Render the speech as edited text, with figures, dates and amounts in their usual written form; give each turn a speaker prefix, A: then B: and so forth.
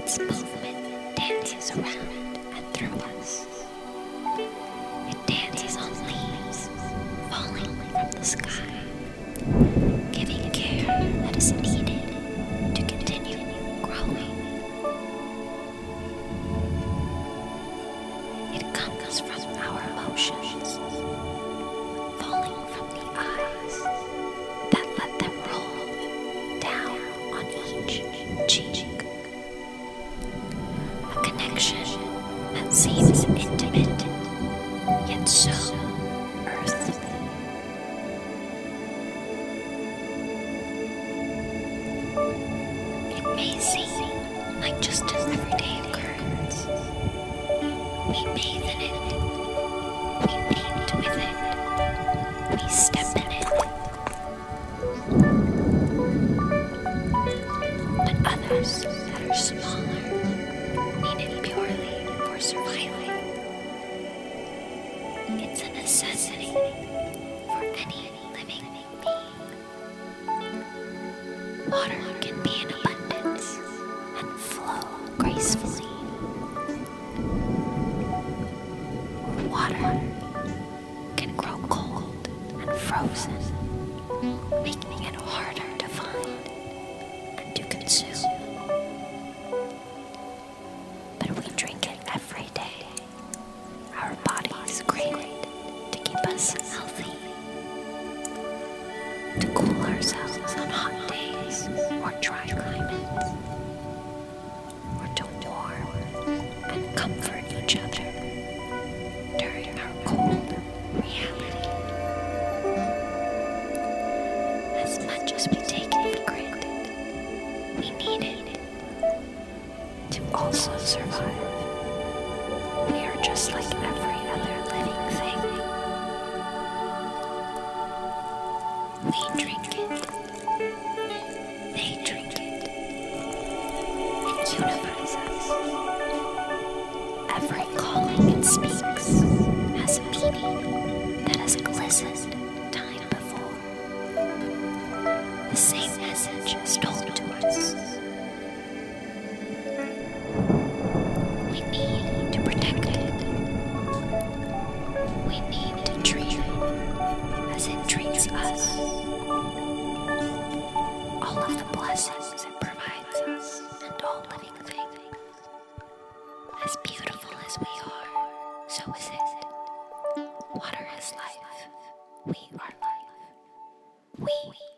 A: Its movement dances around and through us. It dances on leaves falling from the sky, giving care that is needed to continue growing. It comes from our emotions, falling from the eyes that let them roll down on each cheek. A connection that seems intimate, yet so earthly. It may seem like just an everyday occurrence. We bathe in it, we paint with it, we step in it. But others that are smaller need it purely for survival. It's a necessity for any living being. Water can be in abundance and flow gracefully. Water can grow cold and frozen, making it harder to find and to consume. But we drink it every day. Our bodies crave it to keep us healthy, to cool ourselves on hot days or dry climates, or to warm and comfort each other during our cold reality. As much as we take it for granted, we need it to also survive. We are just like every other living thing. We drink it, they drink it. It unifies us. Every calling it speaks has a meaning that has glistened time before. The same message is told to us. We need to protect it. We need to treat it as it treats us. All of the blessings it provides us and all living things. As beautiful as we are, so is it. Water is life. We are life. We